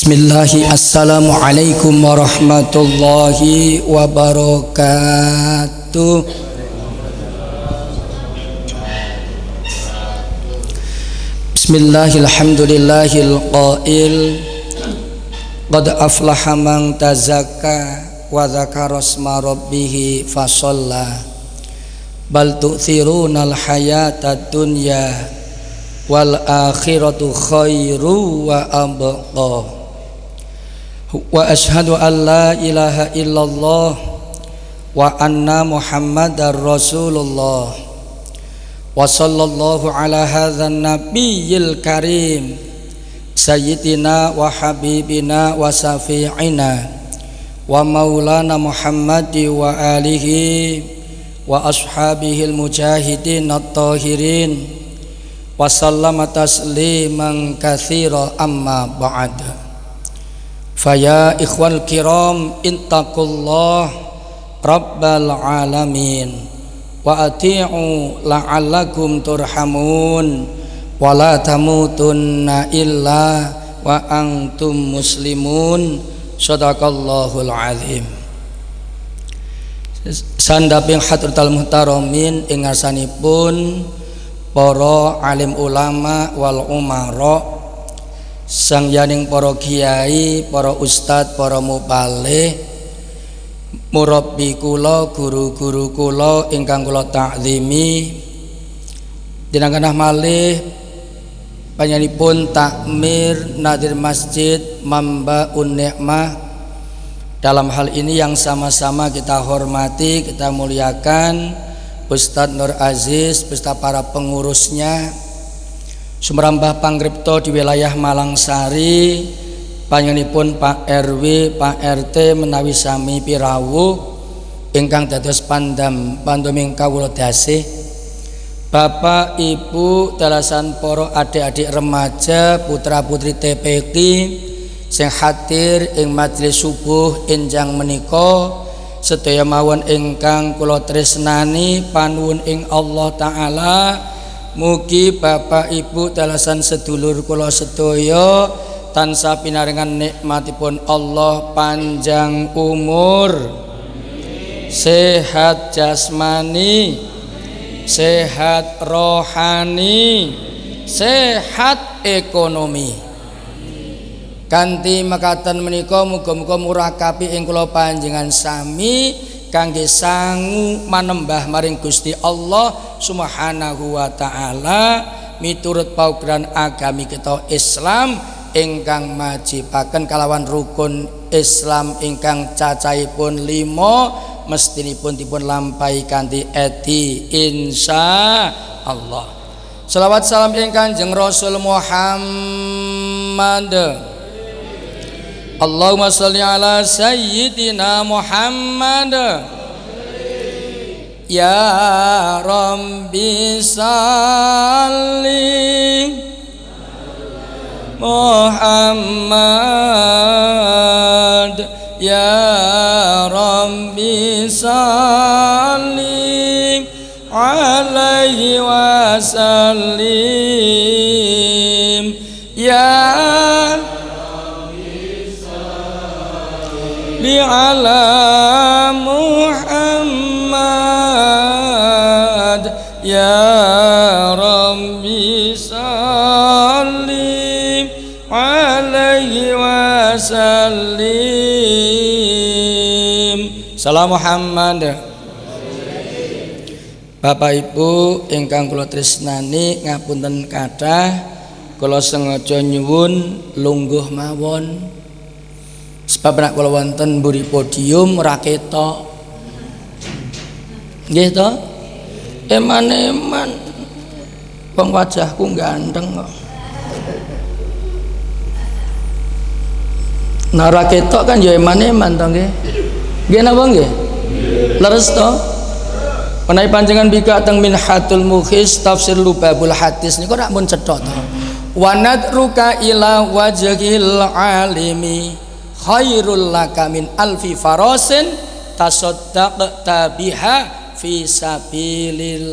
Bismillahi, assalamualaikum warahmatullahi wabarakatuh. Bismillahilhamdulillahil qail qad aflaha man tazakka wa dzakara asma rabbih fasalla bal tu'thirunal hayatad dunya wal akhiratu khairu wa abqa. Wa ashhadu an la ilaha illallah wa anna muhammadar rasulullah wa sallallahu ala hadzal nabiyil karim sayyidina wa habibina wa safi'ina wa maulana muhammadi wa alihi wa ashabihil mujahidin at-tahirin wa sallama tasliman katsira amma ba'd. Faya ikhwal kiram intakullah rabbal alamin wa ati'u la'allakum turhamun wa la tamutunna illa wa antum muslimun. Shadaqallahul azim. Sandaping hadratul muhtaramin ing ngarsanipun para alim ulama wal umara, sangyaning para kiai, para ustad, para muballigh, murabbi kula, guru-guru kula ingkang kula takzimi, dinanganah malih panjenenganipun takmir nadir masjid Mambaun Nikmah. Dalam hal ini yang sama-sama kita hormati, kita muliakan Ustadz Nur Aziz beserta para pengurusnya, Sumrambah Pangripto di wilayah Malangsari, panjenenganipun Pak RW, Pak RT menawi sami pirawuh ingkang dados pandaming kawula dasih, Bapak Ibu dalasan para adik-adik remaja, putra-putri TPQ sing hadir ing majelis subuh enjang menika, sedaya mawon ingkang kula tresnani panuwun ing Allah taala, mugi Bapak Ibu dalasan sedulur kula sedaya tansah pinaringan nikmatipun Allah, panjang umur, sehat jasmani, sehat rohani, sehat ekonomi. Kanthi mekaten menika muga-muga murakabi ing kula panjenengan sami kangge sangu manembah maring Gusti Allah Subhanahu wa taala miturut paugeran agami kita Islam ingkang majibaken kalawan rukun Islam ingkang cacahipun 5 mestinipun dipun lampahi kanthi eti insyaallah. Selawat salam ing Kanjeng Rasul Muhammad. Allahumma sholli ala sayyidina Muhammad. Ya Rabbi salli Muhammad, ya Rabbi salli alaihi wasallim, ya Rabbi ala Muhammad, ya Rabbi salli alaihi wasallim. Salam Muhammad. Bapak Ibu ingkang kula tresnani, ngapunten kathah kula sengaja nyuwun lungguh mawon sebab nek kula wonten mburi podium ora ketok. Nggih to? Eman-eman wong wajahku ganteng kok. Nah ora ketok kan ya eman-eman to nggih. Nggih napa nggih? Leres to? Menawi panjenengan bika teng Minhatul Mukhis tafsir Lubabul Hadis niku rak mun cethok to. Wa nadruka ila wajhil alimi khairul laka min alfi farasin tasaddaqta biha fi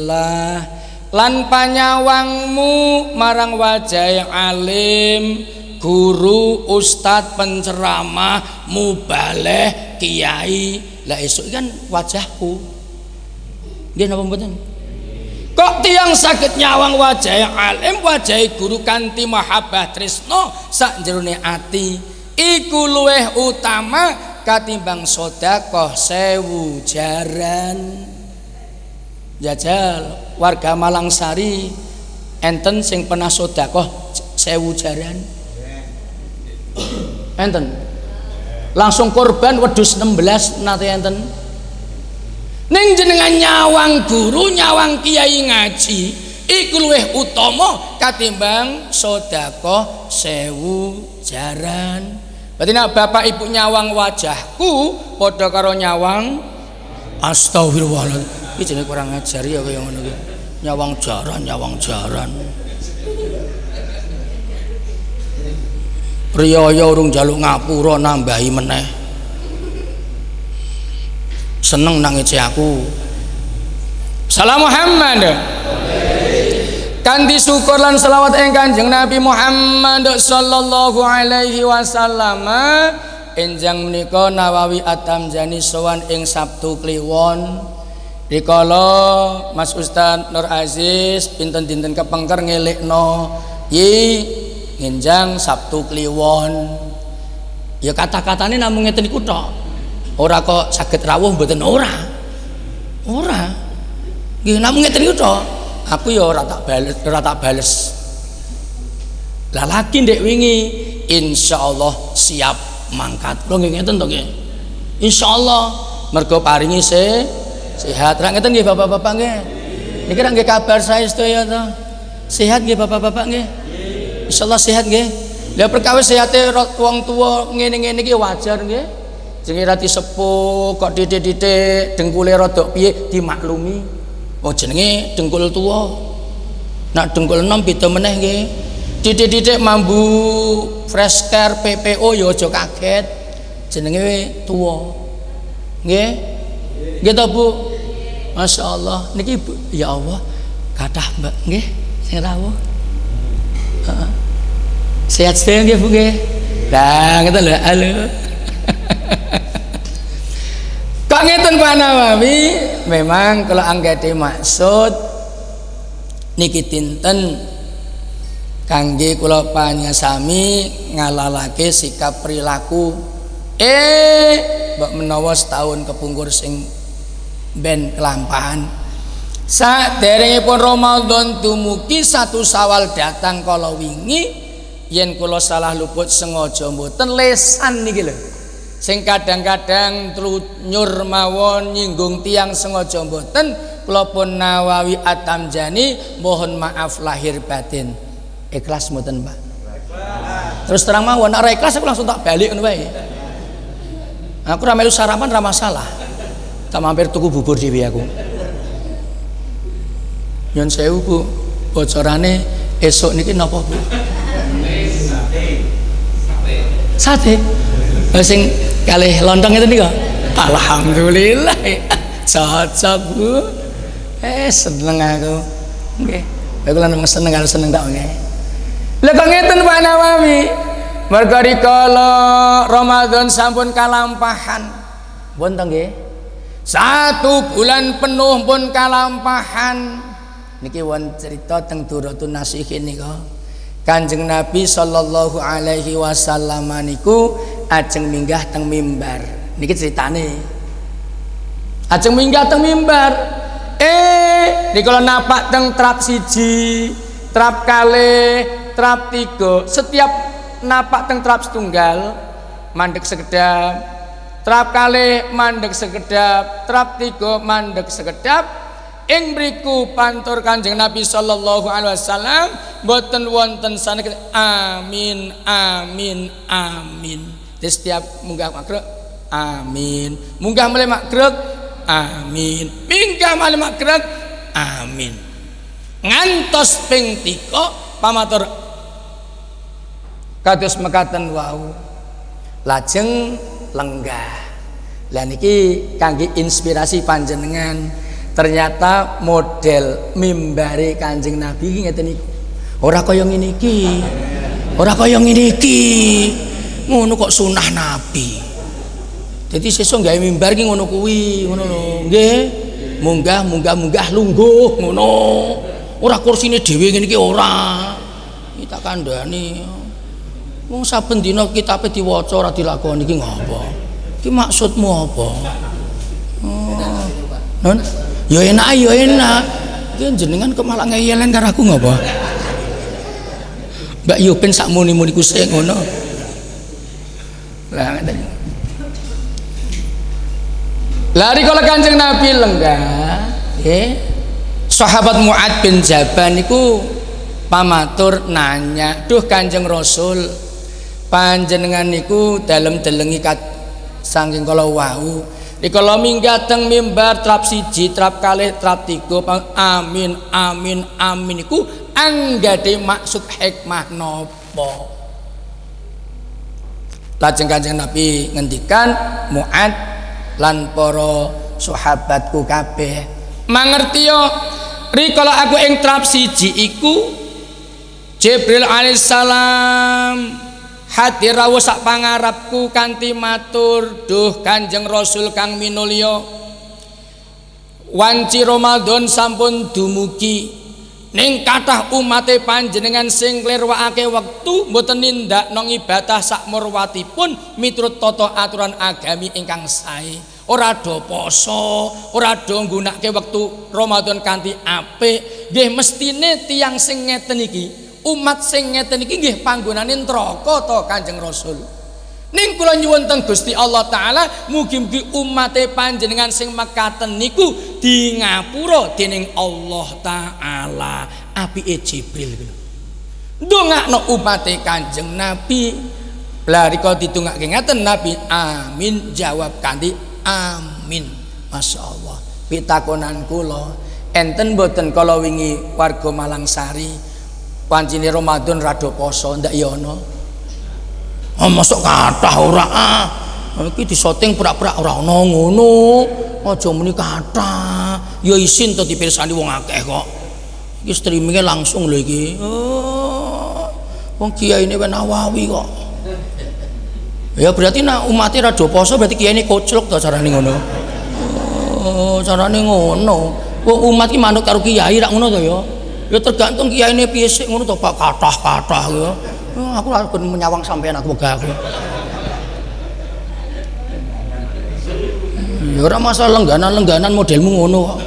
sabilillah. Lan panyawangmu marang wajah alim guru, ustadz, penceramah, mubaleh, kiai. Lah esuk kan wajahku. Nggih napa mboten? Kok tiang saged nyawang wajah alim, wajah guru kanthi mahabbah tresno sak jerone ati. Iku luweh utama katimbang sedekah 1000 jaran. Jajal warga Malangsari enten sing pernah sedekah 1000 jaran. Enten. Langsung korban wedhus 16 nate enten. Ning jenengan nyawang guru, nyawang kiai ngaji iku luwih utama katimbang sedekah 1000 jaran. Berarti nek bapak ibu nyawang wajahku padha karo nyawang astagfirullahaladzim. Iki jenenge kurang ajar ya kaya ngono iki. Nyawang jaran. Riyaya urung njaluk ngapura nambahi meneh. Seneng nang ngece aku. Salam Muhammad. Kanthi syukur lan selawat ing Kanjeng Nabi Muhammad sallallahu alaihi wasallam. Enjang menika Nawawi At-Tamzani sowan ing Sabtu Kliwon. Rikala Mas Ustaz Nur Aziz pinten dinten kepengker ngelikno ngenjang Sabtu Kliwon. Ya kata-katane namung ngeten iku tok. Ora kok saged rawuh mboten ora. Nggih namung ngeten iku tok. Aku ya ora tak bales. Lah lagi ndek wingi insyaallah siap mangkat. Lho nggih ngeten to nggih. Insyaallah mergo paringi sehat. Ra ngeten nggih Bapak-bapak nggih. Niki ra nggih kabar saestu ya to. Sehat nggih Bapak-bapak nggih. Insyaallah sehat nggih. Lah perkawis sehate wong tuwa ngene-ngene iki wajar nggih. Jenenge rati sepuh kok didik-didik dengkule rada piye dimaklumi. Oh jenenge dengkul tuwa. Nak dengkul enom beda meneh nggih. Didik-didik mambu fresh care PPO ya aja kaget. Jenenge tuwa. Nggih. Nggih to Bu. Masyaallah niki Bu ya Allah kathah Mbak nggih sing rawuh. Heeh. Sehat sedaya nggih Bu nggih. Lah ngeten lho halo. Kok ngeten Pak Nawawi, memang kalau anggate maksud niki dinten kangge kula panyasami ngalalake sikap perilaku mbok menawa setahun kepungkur sing ben kelampahan. Saderengipun Ramadan dumugi 1 Syawal datang kala wingi yen kula salah luput sengaja mboten lesan niki lho. Sing kadang-kadang nyur mawon nyinggung tiang sengaja mboten kula pun Nawawi At-Tamzani mohon maaf lahir batin. Ikhlas mboten Pak? Terus terang mawon nek ora ikhlas aku langsung tak balik ngono wae. Aku ra melu sarapan ra masalah. Tak mampir tuku bubur dhewe aku. Nyun sewu Bu, bocorane esuk niki napa Bu? Sate. Sing kalih lontong itu nih kok. Alhamdulillah. Cocok Bu. Seneng aku. Nggih. Aku lan seneng karo seneng tak nggih. Lah kok ngeten Pak Nawawi. Merga rikala Ramadan sampun kalampahan. Wonten nggih. 1 bulan penuh pun kalampahan. Niki wonten cerita teng Duratun Nasihin nika. Kanjeng Nabi sallallahu alaihi wasallam niku ajeng minggah teng mimbar. Niki ceritane. Ajeng minggah teng mimbar. Dikala napak teng trap 1, trap kalih, trap 3. Setiap napak teng trap setunggal mandek sekedap. Trap kalih mandek sekedap, trap 3 mandek sekedap. Ing mriku pantur Kanjeng Nabi sallallahu alaihi wasallam boten wonten sanget amin amin amin. Di setiap munggah makruk amin, munggah mulai makruk amin, minggah mulai makruk amin. Ngantos ping 3 pamatur kados mekaten wau. Lajeng lenggah. Lah niki kangge inspirasi panjenengan. Ternyata model mimbare Kanjeng Nabi ngeten niku. Ora kaya ngene iki. Ora kaya ngene iki. Ngono kok sunah Nabi. Jadi sesuk gawe mimbar ki ngono kuwi, ngono lho. Nggih. Munggah lungguh ngono. Ora kursine dhewe ngene iki ora. Iki tak kandhani. Wong saben dina kitabe diwaca ora dilakoni iki ngopo? Iki maksudmu apa? Oh. Non? Ya enak. Iki jenengan kok malah ngeyelen karo aku ngopo? Mbak Yupen sak muni-muni ku sing ngono. Lah ngene. Lari kalau Kanjeng Nabi lenggah, sahabat Mu'ad bin Jabal niku pamatur nanya, duh Kanjeng Rasul, panjenengan niku dalem delengi saking kala wau, rikala minggah teng mimbar trap siji, trap kalih, trap tiga, amin niku anggade maksud hikmah napa? Lajeng Kanjeng Nabi ngendikan, Mu'ad lan para sahabatku kabeh mangertiya rikala aku ing trap siji iku Jibril alaihissalam hadir rawuh sak pangarepku kanthi matur, duh Kanjeng Rasul kang minulya, wanci Ramadan sampun dumugi ning kathah umate panjenengan sing nglirwakake wektu mboten nindakno ibadah sak murwatipun miturut tata aturan agami ingkang sae, ora do poso, ora do nggunakake wektu Ramadan kanthi apik. Nggih mestine tiyang sing ngeten iki, umat sing ngeten iki nggih panggonane neraka to Kanjeng Rasul. Ning kula nyuwun teng Gusti Allah taala mugi-mugi umate panjenengan sing mekaten niku di ngapura dening Allah taala. Apike Jibril kuwi ndongakno umate Kanjeng Nabi. Lah rika ditungake ngaten Nabi amin jawab kanthi amin. Masyaallah. Pitakonan kula enten mboten kala wingi warga Malangsari pancine Ramadan rada poso ndak ya ana. Masuk kathah ora iki disoting pura-pura ora ana ngono. Aja muni kathah. Ya isin to dipirsani wong akeh kok. Iki streamingnya langsung lho iki. Oh. Wong kiyaine Nawawi kok. Ya berarti nek umate rada poso berarti kiyaine koclok to carane ngono. Oh, carane ngono. Wong umat ki manut karo kiai rak ngono to ya. Ya tergantung kiyaine piye sik ngono to Pak, kathah-kathah ya. Aku lagi menyawang sampean aku megah aku. Ya ora masalah lengganan modelmu ngono kok.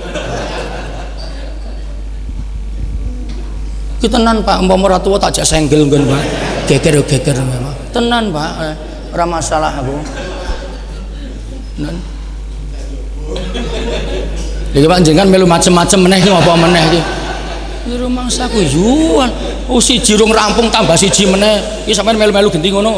Ki tenan Pak, umpama ora tuwa tak jak senggel nggon Pak. Geger memang. Tenan Pak, ora masalah aku. Tenan. Iki Pak jenengan melu macem-macem meneh iki apa meneh iki? Iki rumangsaku yuan. Siji rung rampung tambah siji meneh. Iki sampean melu-melu genti ngono.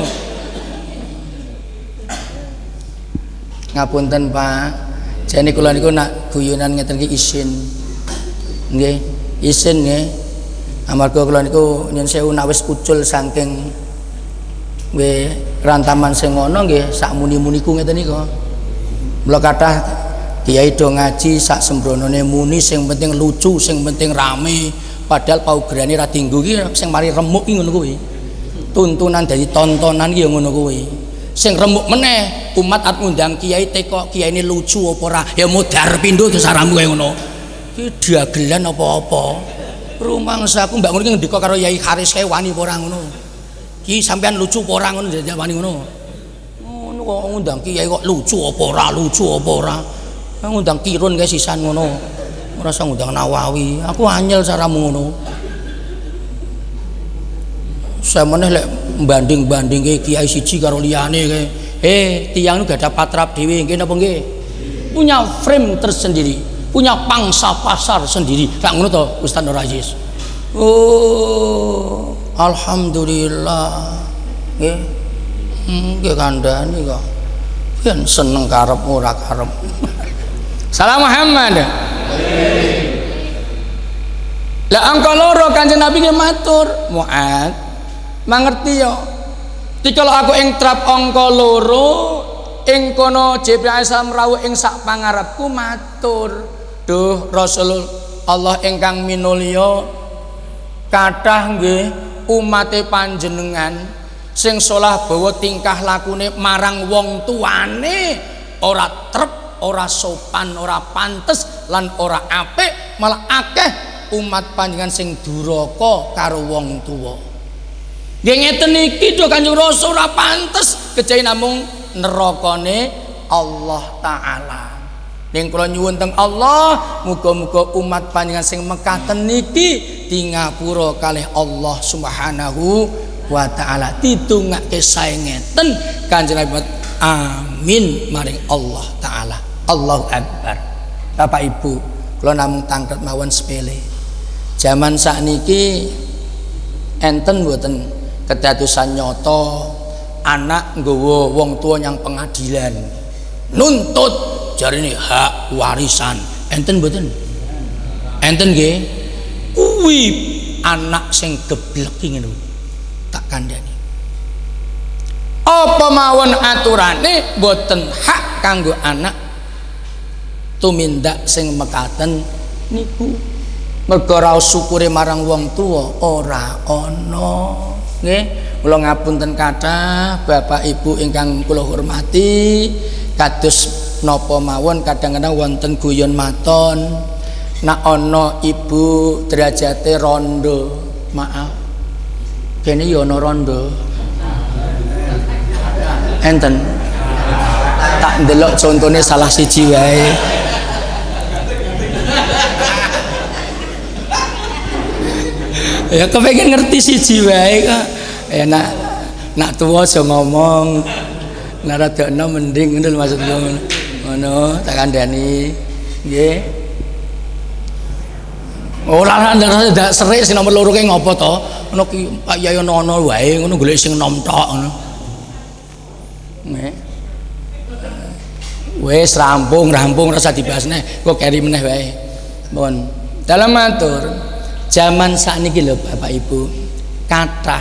Ngapunten Pak. Jane kula niku nak guyonan ngeten iki isin. Nggih, isin nggih. Amarga kula niku nyun sewu nak wis ucul saking nggih rantaman sing ngono nggih sak muni-muniku ngeten niku. Mula kathah kiai do ngaji sak sembronone muni sing penting lucu, sing penting rame. Padahal paugerane ra dienggo iki sing mari remuk iki ngono kuwi. Tuntunan dari tontonan iki ya ngono kuwi. Sing remuk meneh umat arep ngundang kiai teko kiyaine lucu apa ora ya modar pindho saramu kaya ngono. Iki dagelan apa-apa. Rumangsaku mbak ngono iki ngendika karo Yai Haris kae wani apa ora ngono. Ki sampean lucu apa ora ngono jajak wani ngono. Ngono kok ngundang kiai kok lucu apa ora. Ngundang Kirun kae sisan ngono. Rasa ngundang Nawawi, aku anyel caramu ngono. Saya meneh lek banding kiai siji karo liyane kae. Tiyang niku gak ada patrap dhewe nggih napa nggih? Punya frame tersendiri, punya pangsa pasar sendiri. Kak ngono to Ustaz Nur Aziz. Oh, alhamdulillah. Nggih. Nggih kandhani kok. Yen seneng karep ora karep. Salam Muhammad. Lah angka loro Kanjeng Nabi nggih matur, Mu'ad, mangerti yo. Dikala aku ing trap angka loro, ing kono Jibril alaihissalam rawuh ing sak pangarepku matur, duh Rasul Allah ingkang minulya kathah nggih umate panjenengan sing salah bawa tingkah lakune marang wong tuane ora trep, ora sopan, ora pantes lan ora apik, malah akeh umat panjenengan sing duraka karo wong tuwa. Nggih ngeten iki to Kanjeng Rasul ora pantes kejawi namung nerakane Allah taala. Ning kula nyuwun teng Allah, muga-muga umat panjenengan sing mekaten niki di ngapura kalih Allah Subhanahu wa taala ditungake sae ngeten Kanjeng Nabi. Amin maring Allah taala. Allahu akbar. Bapak Ibu, kula namung tangket mawon sepele. Zaman sakniki enten mboten kedadosan nyata anak nggawa wong tua yang pengadilan nuntut jarine hak warisan. Enten mboten? Enten nggih. Kuwi anak sing geblek iki ngono. Tak kandhani. Apa mawon aturane mboten hak kanggo anak tumindak sing mekaten niku. Mergo ra syukure marang wong tuwa ora ana. Nggih, kula ngapunten kathah Bapak Ibu ingkang kula hormati, kados napa mawon kadang-kadang wonten guyon maton nak ana ibu derajate rondo, maaf kene ya ana rondo enten tak ndelok contone salah siji wae. Ya kepengen ngerti siji wae kok. Ya nak tuwa aja ngomong. Nek rada enom mending ngono maksudku. Ngono tak kandhani. Nggih. Ora ndak serik sing nomor loro ki ngopo to? Ono ki Pak Yai ono wae ngono golek sing enom tok ngono. Nggih. Wis rampung rasa dibahas neh. Kok keri meneh wae. Mohon. Dalam matur zaman sakniki lho Bapak Ibu, kathah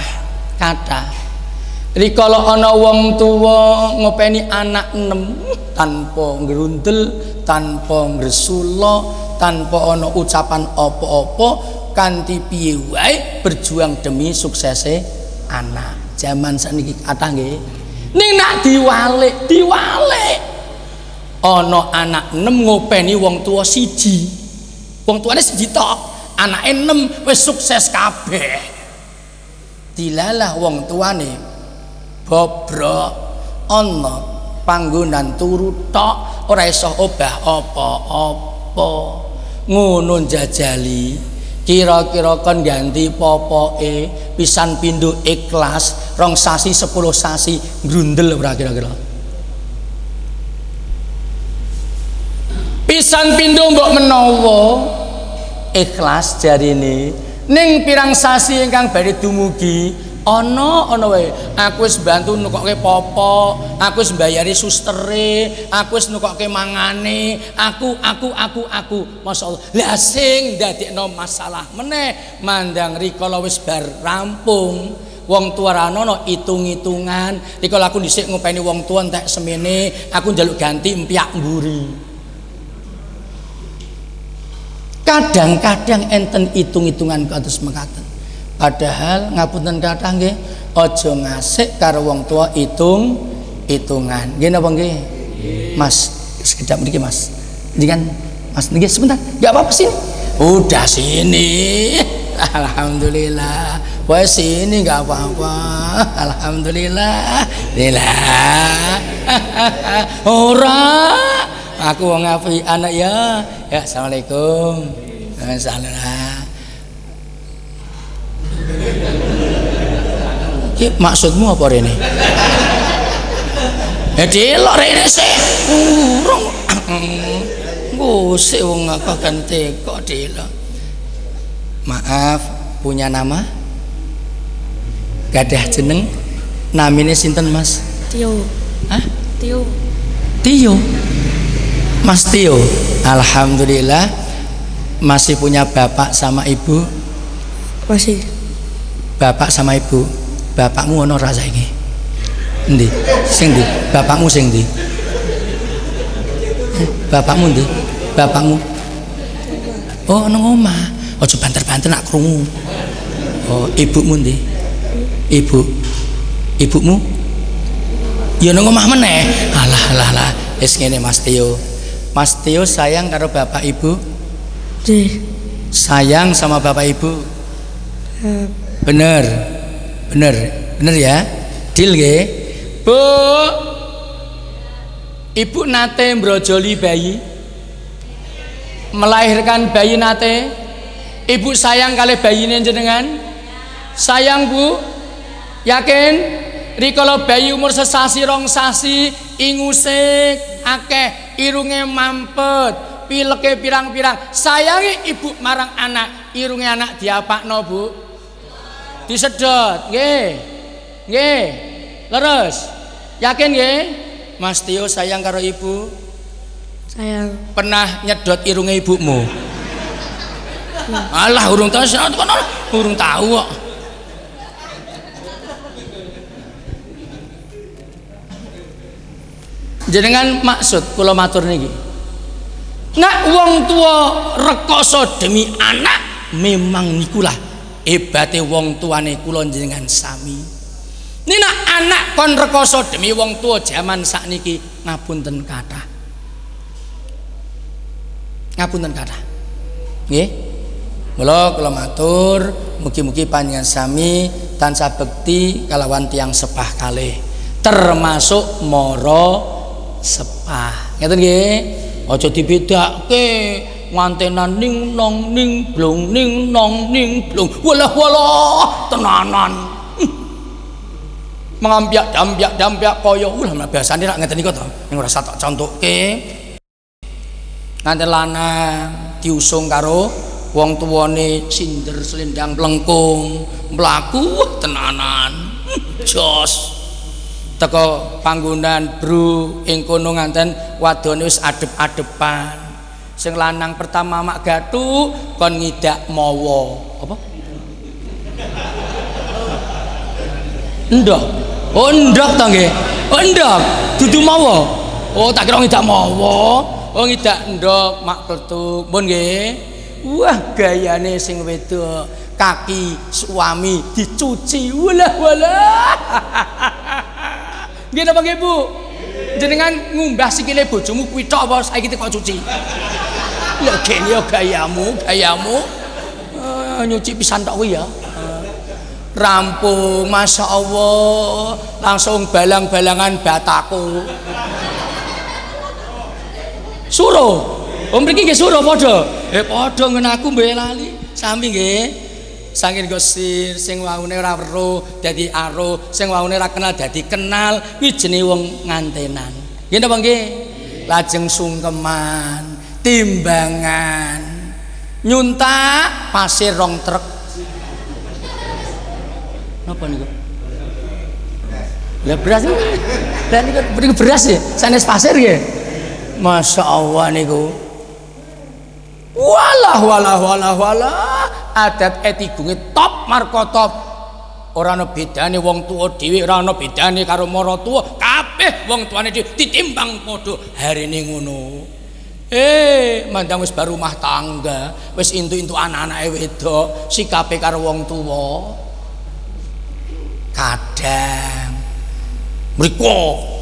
rikala ana wong tuwa ngopeni anak enem tanpa ngrundel, tanpa ngresula, tanpa ana ucapan apa-apa, kanthi piye wae berjuang demi suksese anak. Zaman sakniki kathah nggih. Ning nak diwalik ana anak enem ngopeni wong tuwa siji. Wong tuane siji tok. Anake 6 wis sukses kabeh. Dilalah wong tuane bobrok ana panggonan turu tok ora iso obah apa-apa. Ngono njajali kira-kira kon ganti popoke pisan pindho ikhlas 2 sasi 10 sasi grundel ora kira-kira. Pisan pindho mbok menawa ikhlas jarine ning pirang sasi ingkang badhe dumugi ana wae aku wis bantu nukokke popo, aku wis mbayari sustere, aku wis nukokke mangane, aku masyaallah. Lah sing ndadekno masalah meneh mandang rikala wis bar rampung wong tua ra ana itung-itungan rikala aku dhisik ngopeni wong tua entek semene aku njaluk ganti empyak mburi. Kadang-kadang enten hitung-hitungan kados mekaten. Padahal ngapunten kathah nggih, aja ngasik karo wong tua hitung-hitungan. Nggih napa nggih? Mas, sekedap mriki Mas. Ini kan Mas nggih sebentar. Enggak apa-apa sini. Udah sini. Alhamdulillah. Wah sini enggak apa-apa. Alhamdulillah. Ora. Aku wong apik anak ya. Ya assalamualaikum. Waalaikumsalam. Ki maksudmu apa rene? Delok rene sik. Urung. Ngusik wong aku kan teko delok. Maaf, punya nama? Gadah jeneng? Namine sinten Mas? Tio. Hah? Tio. Tio. Mas Tio, alhamdulillah masih punya bapak sama ibu. Masih. Bapak sama ibu. Bapakmu ono ora saiki? Endi? Sing ndi? Bapakmu sing ndi? Bapakmu ndi? Bapakmu. Oh, nang omah. Aja banter-banter nak krungu. Oh, ibumu ndi? Ibumu ya nang omah meneh. Alah wis ngene Mas Tio. Mas Tio sayang karo bapak ibu? Sayang sama bapak ibu? Bener ya? Deal nggih? Bu, ibu nate mbrojoli bayi? Melahirkan bayi nate? Ibu sayang kali bayine jenengan? Sayang Bu? Yakin? Rikala bayi umur sesasi rong sasi inguse akeh, irunge mampet, pileke pirang-pirang. Sayangi ibu marang anak, irunge anak diapakno Bu? Disedot, nggih. Leres. Yakin nggih? Mas Tio sayang karo ibu? Sayang. Pernah nyedot irunge ibumu? Alah urung tahu, urung tahu kok. Jenengan maksud kula matur niki, nak wong tua rekoso demi anak, memang nikulah hebate wong tuane kula jenengan sami. Ini nak anak kon rekoso demi wong tua zaman sakniki ngapunten kathah. Ngapunten kathah. Nggih. Mula kula matur mugi-mugi panjenengan sami tansah bekti kalawan tiyang sepah kalih, termasuk mara sepah. Ngeten nggih. Aja dibedakake ngantenan ning nong ning blong ning nong ning blong. Walah tenanan. Mengambiak dambiak kaya ulah biasane rak ngeten niku to. Ning ora satok contokke. Nganten lanang diusung karo wong tuwane sinder selendang plengkung, mlaku tenanan. Jos. Teko panggonan bro ing kono nganten wadone wis adep-adepan. Sing lanang pertama mak gatu kon ngidak mawa. Apa? Endok. Oh endok to nggih. Oh endok, dudu mawa. Oh tak kira ngidak mawa. Oh ngidak endok mak kletuk. Mun nggih. Wah gayane sing wedok, kaki suami dicuci. Walah. Nggih napa nggih Bu? Jenengan ngumbah sikile bojomu kuwi tok apa saiki kok cuci? Lha kene yo gayamu. Nyuci pisan tok kuwi ya. Rampung, Masya Allah, langsung balang-balangan bataku. Suruh. Mriki nggih suruh padha. Padha ngen aku mbek lali. Sami nggih. Saking gosir sing waune ora weruh dadi aruh, sing waune ora kenal dadi kenal, kuwi jenenge wong ngantenan. Nggih napa nggih? Lajeng sungkeman, timbangan, nyuntak pasir rong truk. Napa niku? Lah beras. Lah niku beras ya, sanes pasir nggih. Masya Allah niku. Walah adat etigunge top marko top. Ora ana bedane wong tuwa dhewe, ora ana bedane karo mara tuwa, kabeh wong tuane dhewe ditimbang padha harine ngono. Mandang wis baru rumah tangga, wis entuk-entuk anak-anake wedok, sikape karo wong tuwa kadang mriko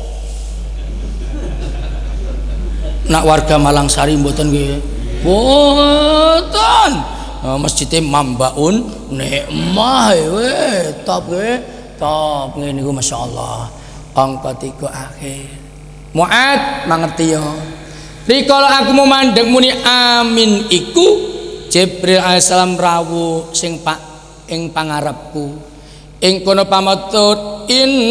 nak warga Malangsari mboten nggih. Mboten. Masjidnya Mambaun Nikmah top ngene niku masyaallah. Angka 3 akhir. Muad mangerti ya. Rikala aku memandang muni amin iku Jibril alaihissalam rawuh sing pak ing pangarepku. Ing kono pamatur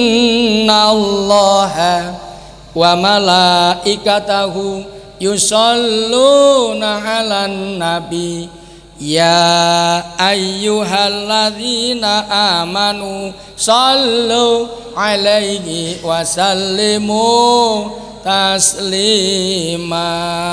innallaha wa malaikatahu yusholluna 'alan nabi ya ayyuhalladzina amanu shallu 'alaihi wa sallimu taslima.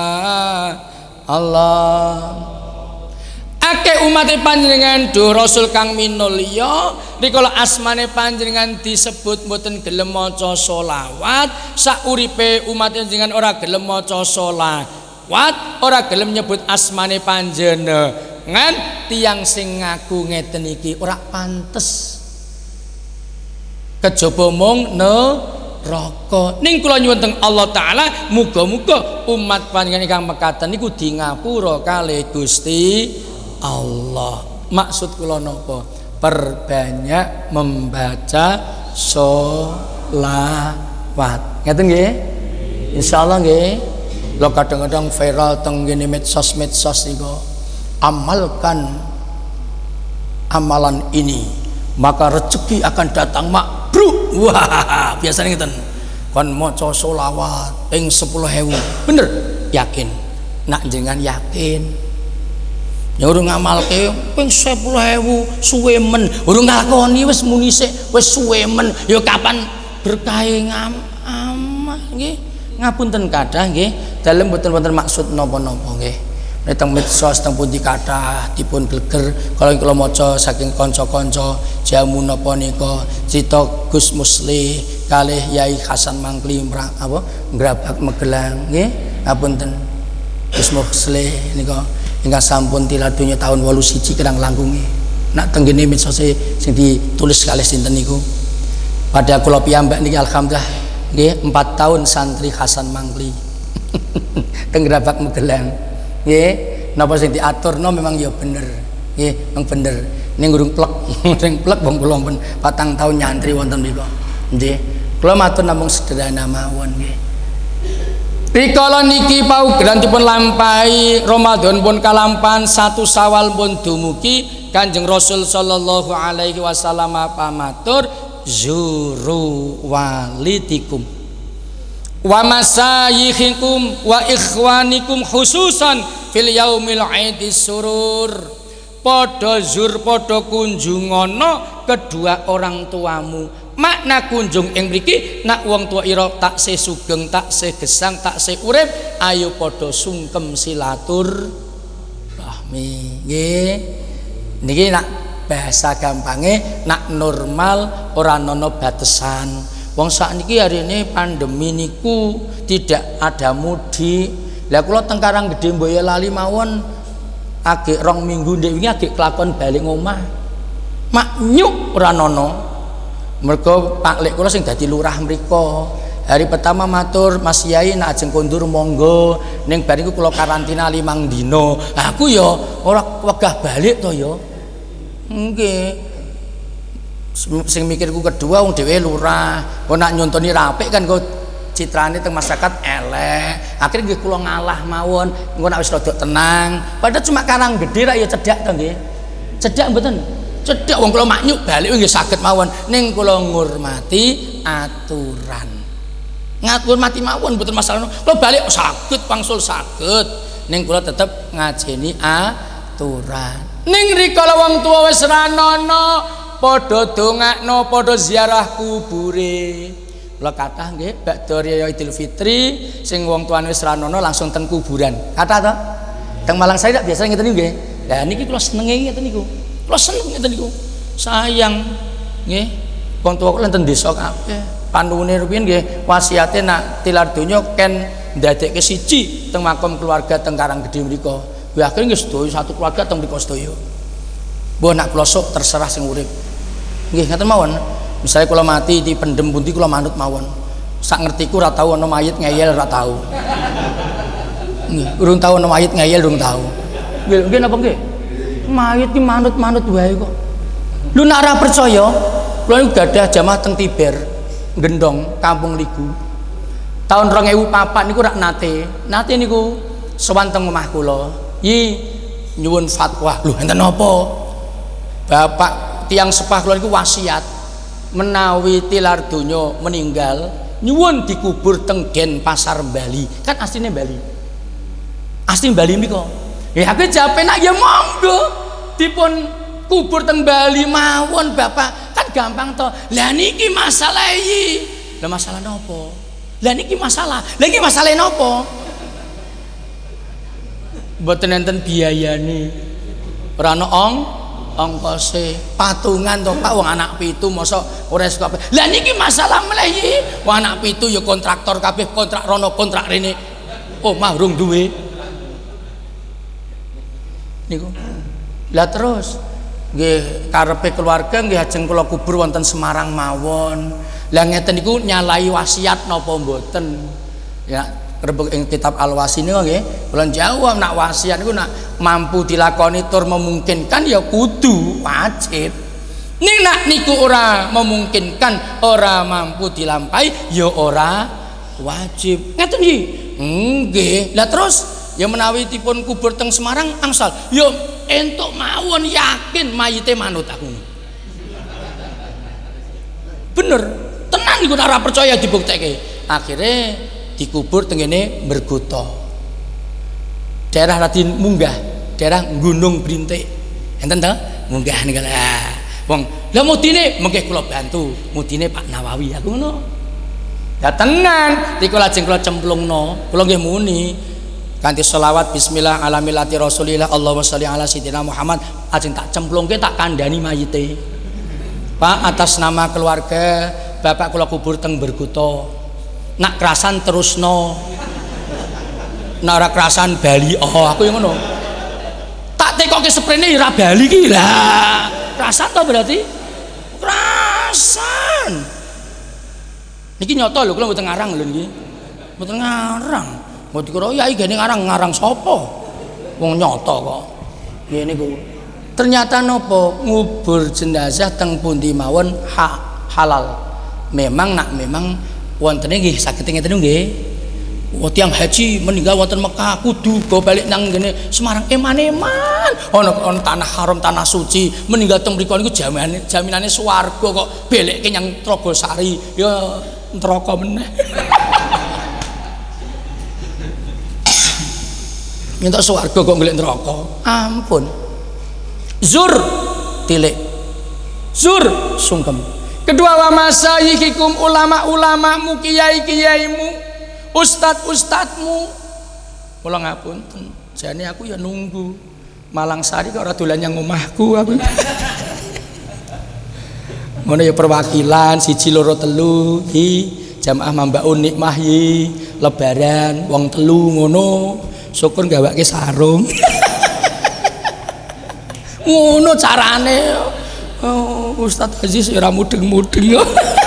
Allah akeh umat panjenengan do rasul kang minulya rikala asmane panjenengan disebut mboten gelem maca selawat, sauripe umat panjenengan ora gelem maca selawat, ora gelem nyebut asmane panjenengan, tiyang sing ngaku ngeten iki ora pantes. kejaba mung neraka. Ning kula nyuwun teng Allah taala muga-muga umat panjenengan ingkang mekaten niku di ngapura kalih Gusti Allah. Maksud kula napa? Perbanyak membaca sholawat. Ngeten nggih? Insyaallah nggih. Lho kadang-kadang viral teng ngene medsos niku. Amalkan amalan ini maka rezeki akan datang mabruk. Wah, biasanya ngeten. Kon maca sholawat ping 10.000. Bener? Yakin. Nak jenengan yakin. Ya urung ngamalke ping 10.000 suwe men. Urung nglakoni wis muni sik wis suwe men. Ya kapan berkahe amal nggih. Ngapunten kathah nggih. Dalem boten-boten maksud napa-napa nggih. Teng medsos teng pundi kathah dipun gleger kalau kula maca saking kanca-kanca jamu napa nika cita Gus Musli kalih Yai Hasan Mangkli apa ngrabak Magelang nggih ngapunten Gus Musli nika ingkang sampun tilar donya taun 81 kirang langkunge nak teng kene medsos sing ditulis kalih sinten niku pada kula piyambak niki alhamdulillah nggih 4 tahun santri Hasan Mangkli teng ngrabak Magelang. Nggih, napa sing diaturno memang ya bener. Nggih, memang bener. Ning urung plek, sing plek wong kula pun 4 tahun nyantri wonten mriku. Nggih. Kula matur namung sederhana mawon nggih. Rikala niki paugeranipun lampahi Ramadan pun kalampahan 1 Syawal pun dumugi Kanjeng Rasul sallallahu alaihi wasallam pamatur zuru walidikum wa masayikhikum wa ikhwanikum khususan fil yaumil aidis surur. Padha zur padha kunjungono kedua orang tuamu. Makna kunjung ing mriki nak wong tua ira taksih sugeng taksih gesang taksih urip ayo padha sungkem silatur rahmi nggih. Niki nak bahasa gampange nak normal ora ana batesan. Wong sakniki hari ini pandemi niku tidak ada mudik. Lah kula teng Karanggedhe Boyolali mawon agek 2 minggu ndek wingi agek kelakon balik ngomah. Maknyuk ora ana. Mergo Pak Lek kula sing dadi lurah mriko. Hari pertama matur Mas Yai nak ajeng kondur monggo ning bar niku kula karantina 5 dina. Aku ya ora wegah balik to ya. Nggih. Sing mikirku kedua wong dhewe lurah kok nak nyontoni rapik kan kok citrane teng masyarakat elek akhirnya nggih kula ngalah mawon engko nak wis rada tenang padahal cuma Karanggedhe ra ya cedhak to nggih cedhak mboten cedhak wong kula maknyuk balik nggih saged mawon ning kula ngurmati aturan ngurmati mawon mboten masalah kula balik saged wangsul saged ning kula tetep ngajeni aturan ning rikala wong tuwa wis ra ana padha dongakno padha ziarah kubure. Kula kathah nggih bakda Raya Idul Fitri sing wong tuane wis ra ana langsung teng kuburan. Kathah to? Teng Malang saya biasa ngeten niku nggih. Lah niki kula senenge ngeten niku. Kula seneng ngeten niku. Sayang nggih. Wong tuwa kula enten desa kabeh. Panuwune rupiyin nggih wasiate nak tilar donya ken ndadekke siji teng makom keluarga teng Karanggedhe mriku. Kuwi akhire nggih sedaya satu keluarga teng mriku sedaya. Mbah nak kula sok terserah sing urip. Nggih ngaten mawon. Misalnya kula mati di pendem pundi kula manut mawon. Sak ngertiku ora tau ana mayit ngeyel ora tau. Nggih, urung tau ana mayit ngeyel urung tau. Nggih napa nggih? Mayit ki manut-manut wae kok. Lu nak ora percaya, kula niku gadah jamaah teng Tiber, Gendong, Kampung Ligu. Tahun 2004 niku rak nate niku sowan teng omah kula. Yi nyuwun fatwa. Lho enten napa? Bapak tiang sepah kula niku wasiat menawi tilar donya meninggal nyuwun dikubur teng Denpasar Bali. Kan asline Bali. Asli Bali miko. Ya aku jape nak ya monggo dipun kubur teng Bali mawon Bapak. Kan gampang to. Lah niki masalah iki. Lah masalah nopo? Lah niki masalah. Lah iki masalah nopo? Mboten enten biayane. Ora ana ongkose patungan to Pak wong anak pitu mosok ora iso kabeh. Lah niki masalah mlehi. Wong anak pitu ya kontraktor kabeh kontrak rono kontrak rene. Oh mahrung duwe. Niku. Lah terus nggih karepe keluarga nggih ajeng kula kubur wonten Semarang mawon. Lah ngeten niku nyalai wasiat napa mboten? Ya rebek ing kitab Al-Wasi niku nggih kula jawab nak wasiat niku nak mampu dilakoni tur memungkinkan ya kudu wajib. Ning nak niku ora memungkinkan, ora mampu dilampahi ya ora wajib. Ngeten nggih. Nggih. Lah terus ya menawi dipun kubur teng Semarang angsal ya entuk mawon yakin mayite manut aku. Bener. Tenan niku ora percaya dibuktekke. Akhire dikubur teng kene Mergoto. Daerah Radin Munggah, daerah Gunung Brintik. Enten to? Munggah niku lah. Wong, lha mudine mengke kula bantu. Mudine Pak Nawawi aku ngono. Ya tenan, niku lajeng kula cemplungno. Kula nggih muni kanthi selawat bismillah ala millati Rasulillah Allahumma sholli ala sayyidina Muhammad ajeng tak cemplungke tak kandhani mayite. Pak atas nama keluarga bapak kula kubur teng Bergoto. Nak kerasan terusno. Nak ora kerasan bali aku yang ngono. Tak tekoke sprene ora bali ki lah. Kerasan to berarti? Kerasan. Niki nyoto lho kula mboten ngarang lho niki. Mboten ngarang. Mau dikira yai gene ngarang sapa? Wong nyoto kok. Nggih niku. Ternyata nopo ngubur jenazah teng pundi mawon halal. Memang wontene nggih saged ngeten nggih. Tiang haji meninggal wonten Mekah kudu go balik nang ngene Semarang eman-eman. Ana tanah haram, tanah suci, meninggal teng mriku niku jaminane swarga kok belekke nyang Trogosari ya neraka meneh. Minta swarga kok golek neraka. Ampun. Zur tilik. Zur sungkem. Kedua wa masyayihikum ulama-ulamamu kiai-kiaimu ustad-ustadmu. Kula ngapunten, jane aku ya nunggu Malang Sari kok ora dolan yang omahku aku. Ngono ya perwakilan 1 2 3 hi jamaah mambaun nikmah hi lebaran wong 3 ngono. Syukur gawake sarung. Ngono carane. Oh, Ustadz Aziz ora mudeng-mudeng.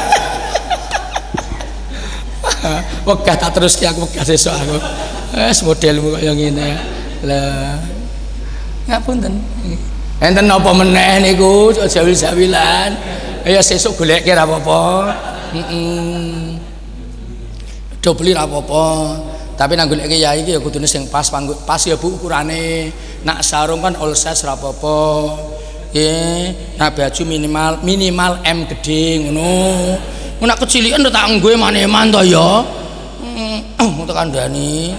Wegah tak teruske aku wegah sesuk aku. Wes modelmu kaya ngene. Lah. Ngapunten. Enten napa meneh niku jawil-jawilan. Ya sesuk golekke ra apa-apa. Do beli ra apa-apa. Tapi nang goleke yai iki ya kudune sing pas ya Bu ukurane. Nak sarung kan all size ra apa-apa. Nggih, nak baju minimal M gede ngono. Nek kecilikan tak nggoe maneman to ya. Untuk kandhani.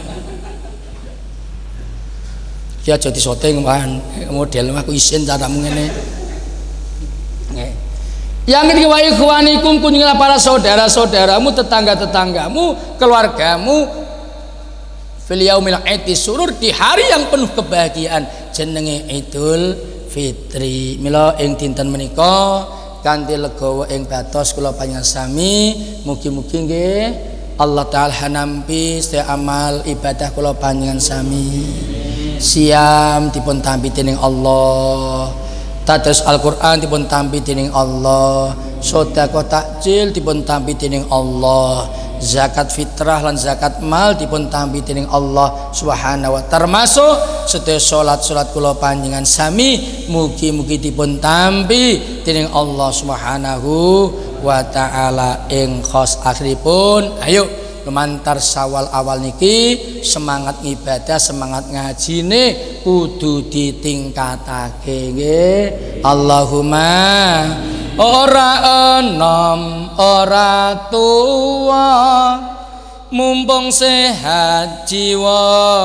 Ki aja disoteng kan. Model aku isin caramu ngene. Nggih. Yang ketiga wa ikhwanikum kunjungilah para saudara-saudaramu, tetangga-tetanggamu, keluargamu fil yaumil aidi surur di hari yang penuh kebahagiaan jenenge Idul Fitri. Mila ing dinten menika kanthi legawa ing batos kula panjenengan sami mugi-mugi nggih Allah taala nampi sedaya amal ibadah kula panjenengan sami siam dipun tampi dening Allah, tadris Al-Qur'an dipun tampi dening Allah, sedekah takjil dipun tampi dening Allah, zakat fitrah lan zakat mal dipun tampi dening Allah Subhanahu wa termasuk sedaya salat kula panjenengan sami mugi-mugi dipun tampi dening Allah Subhanahu wa taala ing khos akhiripun. Ayo lumantar Syawal awal niki semangat ibadah, semangat ngajine kudu ditingkatake nggih. Allahumma ora enom ora tuwa mumpung sehat jiwa,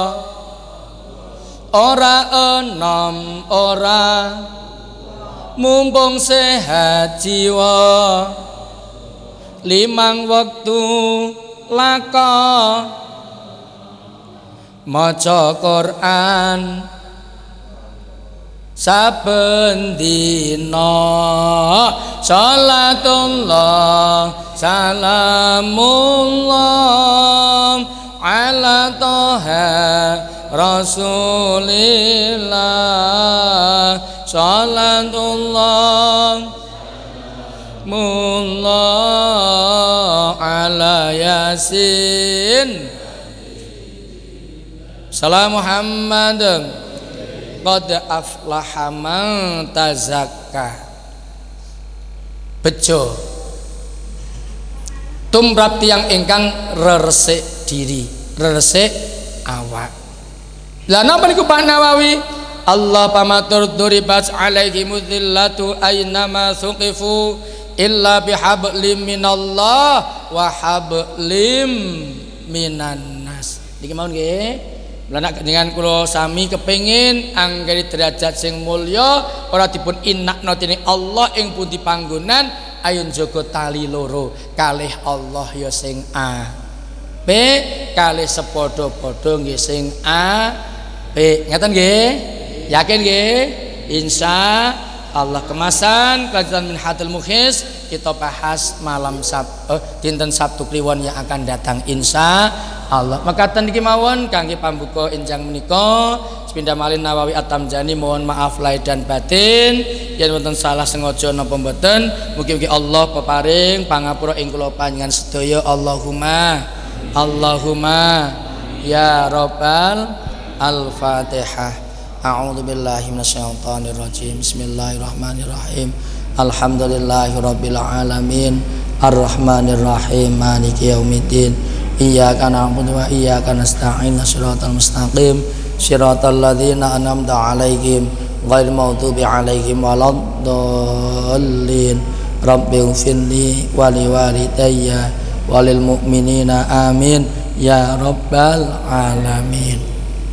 ora enom ora mumpung sehat jiwa, 5 wektu laka maca Quran saben dina, salatullah salamullah ala toha Rasulillah salatullah mullah ala yasin salam Muhammad qad aflaha man tazakka. Bejo tumrap tiang ingkang reresik diri, reresik awak. Lah napa niku Pak Nawawi? Allah pamatur duribat alaihi mudhillatu aynama suqifu illa bihablim minallah wa hablim minan nas. Niki mawon nggih. Lanak dengan kula sami kepengin anggere derajat sing mulya ora dipun inakno dening Allah ing pundi panggonan, ayo njaga tali loro kalih Allah ya sing A B kalih sepadha-padha nggih sing A B. Ngeten nggih? Yakin nggih? Insya Allah. Kemasan kajian Minhatul Mukhis kita bahas malam dinten Sabtu kliwon yang akan datang insya Allah. Makaten iki mawon kangge pambuka enjang menika sepindah malih Nawawi At-Tamjani mohon maaf lahir dan batin yen wonten salah sengaja napa mboten. Mugi-mugi Allah peparing pangapura ing kula panjenengan sedaya. Allahumma ya Rabbal Al-Fatihah. A'udzu billahi minasyaitonir rajim. Bismillahirrahmanirrahim. Alhamdulillahirabbil alamin. Arrahmanir rahim. Maliki yaumiddin. Iyyaka na'budu wa iyyaka nasta'in. Shiratal mustaqim. Shiratal ladzina an'amta 'alaihim ghairil maghdubi 'alaihim waladdallin. Rabbighfirli wa liwalidayya walil mu'minina amin ya rabbal alamin.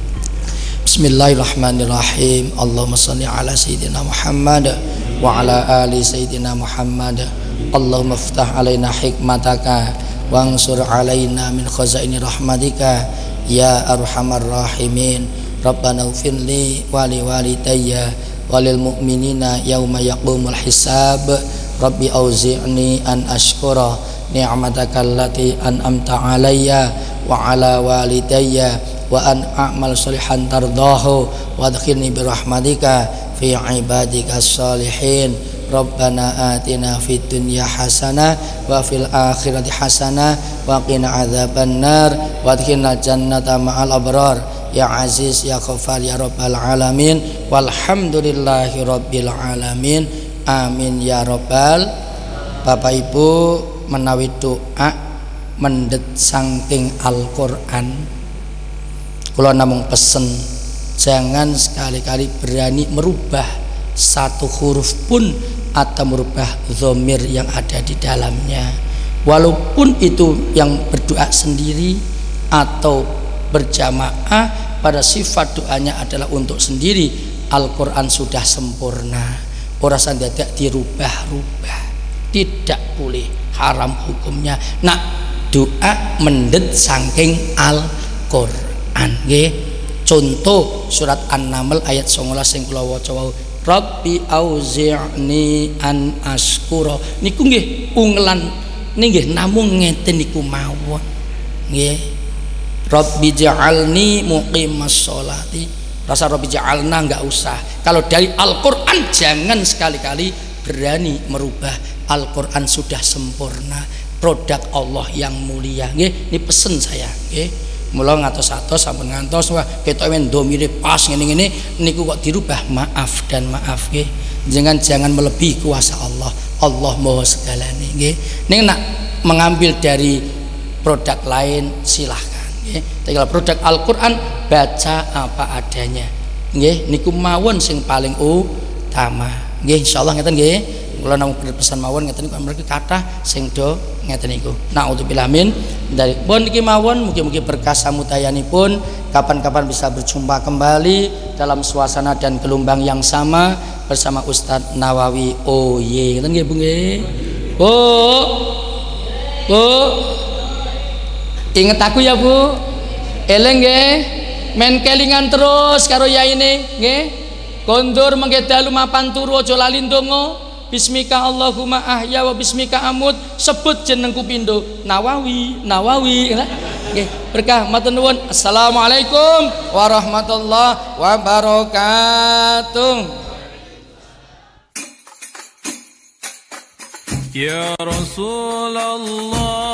Bismillahirrahmanirrahim. Allahumma salli ala sayyidina Muhammad wa ala ali sayyidina Muhammad. Allahumma iftah alaina hikmataka wansur alaina min khazaini rahmatika ya arhamar rahimin. Rabbana ighfirli wa liwalidayya walil mu'minina yauma yaqumul hisab. Rabbi auzi'ni an ashkura ni'mataka allati an'amta alayya wa ala walidayya wa an a'mal sholihan tardahu wa adkhilni birahmatika fi ibadika sholihin. Rabbana atina fid dunya hasanah wa fil akhirati hasanah wa qina adzabannar wa adkhilna jannata ma'al abrar ya aziz ya ghaffar ya rabbal alamin walhamdulillahi rabbil alamin amin ya rabbal. Bapak Ibu menawi doa mendet saking Al-Qur'an, kula namung pesen jangan sekali-kali berani merubah satu huruf pun atau merubah dhamir yang ada di dalamnya, walaupun itu yang berdoa sendiri atau berjamaah. Pada sifat doanya adalah untuk sendiri. Al-Quran sudah sempurna, ora sandadak dirubah-rubah, tidak boleh, haram hukumnya. Nah, doa mendet saking Al-Quran nggih. Contoh surat An-Naml ayat 19 sing kula waca wau, Rabbi auzi'ni an askura niku nggih unglan nggih namung ngeten niku mawon nggih. Rabbi ja'alni muqimas sholati, rasa Rabbi ja'alna enggak usah. Kalau dari Al-Qur'an jangan sekali-kali berani merubah. Al-Qur'an sudah sempurna, produk Allah yang mulia nggih. Ini pesen saya nggih. Mula ngatos-atos sampun ngantos wah ketok men domire pas ngene-ngene niku kok dirubah, maaf dan maaf nggih. Jangan melebihi kuasa Allah. Allah Maha segalane nggih. Ning nak mengambil dari produk lain silahkan nggih. Tapi kalau produk Al-Qur'an baca apa adanya nggih. Niku mawon sing paling utama nggih. Insyaallah ngeten nggih. Kula namung pesan mawon ngeten niku mergi kathah sing do ngeten niku. Naudzubillah min dari pun iki mawon mugi-mugi berkah samutayanipun kapan-kapan bisa berjumpa kembali dalam suasana dan gelombang yang sama bersama Ustadz Nawawi. Oh ye, ngeten nggih Bu nggih. Ingat aku ya Bu. Eleng nggih. Men kelingan terus karo yaine nggih. Kondur mengke dalu mapan turu aja lali ndonga. Bismika Allahumma ahya wa bismika amut. Sebut jenengku pindho Nawawi. Nggih, berkah matur nuwun. Assalamualaikum warahmatullahi wabarakatuh. Ya Rasulullah